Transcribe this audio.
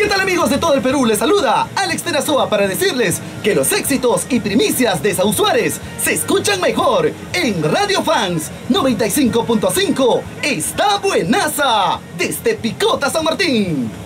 ¿Qué tal, amigos de todo el Perú? Les saluda Alex Tenazoa para decirles que los éxitos y primicias de ESAUD SUAREZ se escuchan mejor en Radio Fans 95.5. ¡Está buenaza! Desde Picota, San Martín.